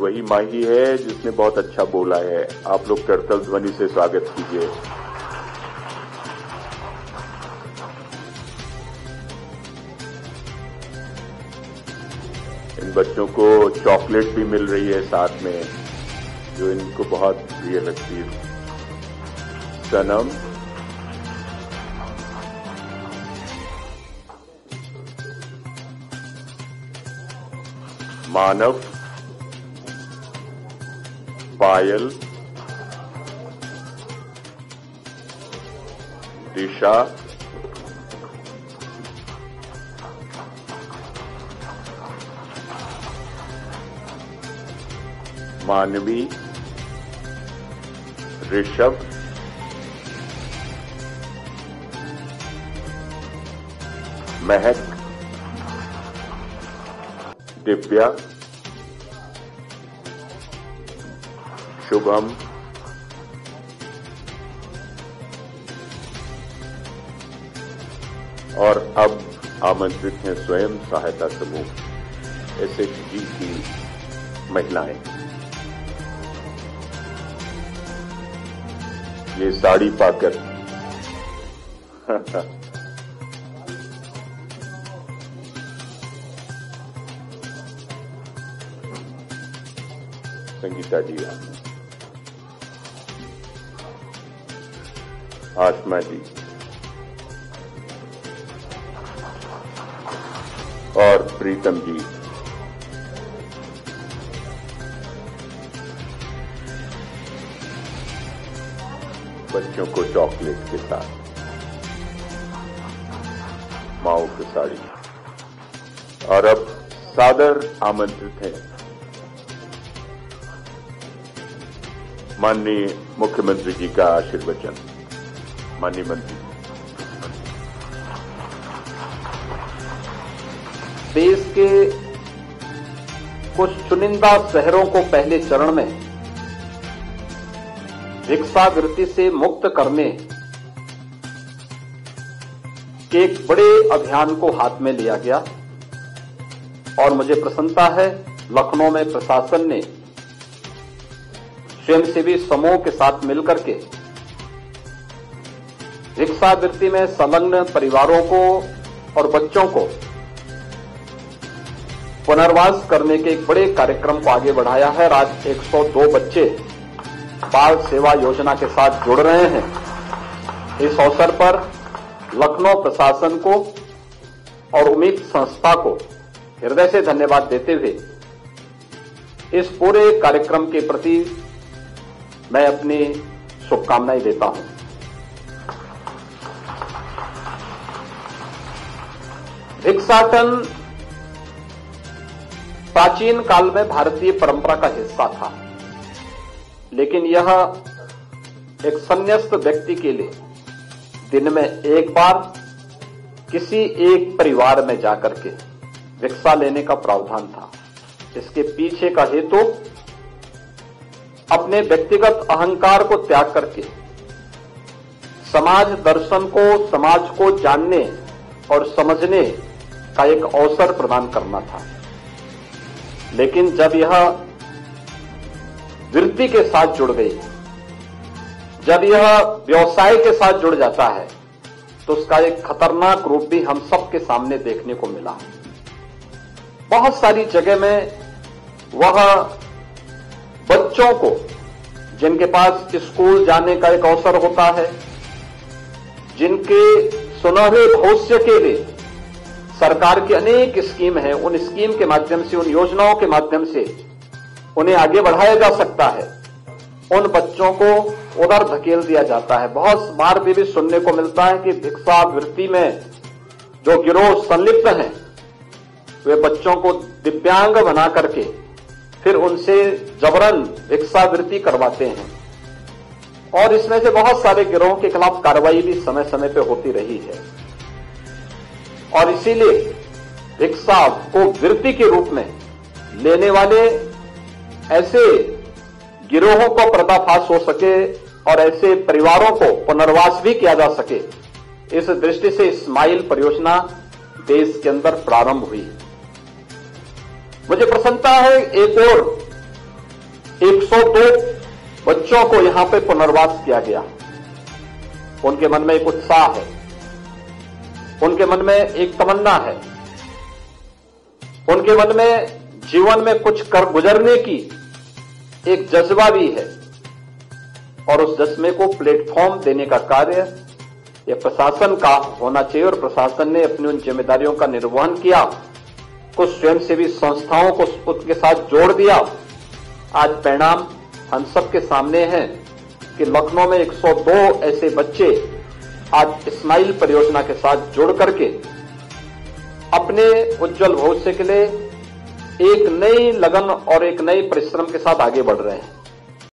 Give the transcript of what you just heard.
वही माही है जिसने बहुत अच्छा बोला है। आप लोग करतल ध्वनि से स्वागत कीजिए। इन बच्चों को चॉकलेट भी मिल रही है साथ में, जो इनको बहुत प्रिय लगती है। सनम, मानव, पायल, दिशा, मानवी, ऋषभ, महक, दिव्या, शुभम, और अब आमंत्रित हैं स्वयं सहायता समूह SHG की महिलाएं। ये साड़ी पाकर संगीता जी, आसमा जी और प्रीतम जी। बच्चों को चॉकलेट के साथ माओ की साड़ी। और अब सादर आमंत्रित हैं माननीय मुख्यमंत्री जी का आशीर्वचन। माननीय मंत्री, देश के कुछ चुनिंदा शहरों को पहले चरण में भिक्षावृत्ति से मुक्त करने के एक बड़े अभियान को हाथ में लिया गया और मुझे प्रसन्नता है लखनऊ में प्रशासन ने स्वयंसेवी समूह के साथ मिलकर के भिक्षावृत्ति में संलग्न परिवारों को और बच्चों को पुनर्वास करने के एक बड़े कार्यक्रम को आगे बढ़ाया है। आज 102 बच्चे बाल सेवा योजना के साथ जुड़ रहे हैं। इस अवसर पर लखनऊ प्रशासन को और उम्मीद संस्था को हृदय से धन्यवाद देते हुए इस पूरे कार्यक्रम के प्रति मैं अपनी शुभकामनाएं देता हूं। भिक्षाटन प्राचीन काल में भारतीय परंपरा का हिस्सा था, लेकिन यह एक संन्यास्त व्यक्ति के लिए दिन में एक बार किसी एक परिवार में जाकर के भिक्षा लेने का प्रावधान था। इसके पीछे का हेतु अपने व्यक्तिगत अहंकार को त्याग करके समाज दर्शन को, समाज को जानने और समझने का एक अवसर प्रदान करना था। लेकिन जब यह वृत्ति के साथ जुड़ गई, जब यह व्यवसाय के साथ जुड़ जाता है, तो उसका एक खतरनाक रूप भी हम सबके सामने देखने को मिला। बहुत सारी जगह में वह बच्चों को, जिनके पास स्कूल जाने का एक अवसर होता है, जिनके सुनहरे भविष्य के लिए सरकार की अनेक स्कीम है, उन स्कीम के माध्यम से, उन योजनाओं के माध्यम से उन्हें आगे बढ़ाया जा सकता है, उन बच्चों को उधर धकेल दिया जाता है। बहुत बार भी सुनने को मिलता है कि भिक्षावृत्ति में जो गिरोह संलिप्त हैं, वे बच्चों को दिव्यांग बना करके फिर उनसे जबरन भिक्षावृत्ति करवाते हैं। और इसमें से बहुत सारे गिरोहों के खिलाफ कार्रवाई भी समय समय पर होती रही है। और इसीलिए भिक्षा को वृत्ति के रूप में लेने वाले ऐसे गिरोहों को पर्दाफाश हो सके और ऐसे परिवारों को पुनर्वास भी किया जा सके, इस दृष्टि से स्माइल परियोजना देश के अंदर प्रारंभ हुई। मुझे प्रसन्नता है एक और 102 बच्चों को यहां पे पुनर्वास किया गया। उनके मन में एक उत्साह है, उनके मन में एक तमन्ना है, उनके मन में जीवन में कुछ कर गुजरने की एक जज्बा भी है, और उस जज्बे को प्लेटफॉर्म देने का कार्य यह प्रशासन का होना चाहिए। और प्रशासन ने अपनी उन जिम्मेदारियों का निर्वहन किया, कुछ स्वयंसेवी संस्थाओं को उसके साथ जोड़ दिया। आज परिणाम हम सबके सामने है कि लखनऊ में 102 ऐसे बच्चे आज इस्माइल परियोजना के साथ जुड़ करके अपने उज्जवल भविष्य के लिए एक नई लगन और एक नई परिश्रम के साथ आगे बढ़ रहे हैं।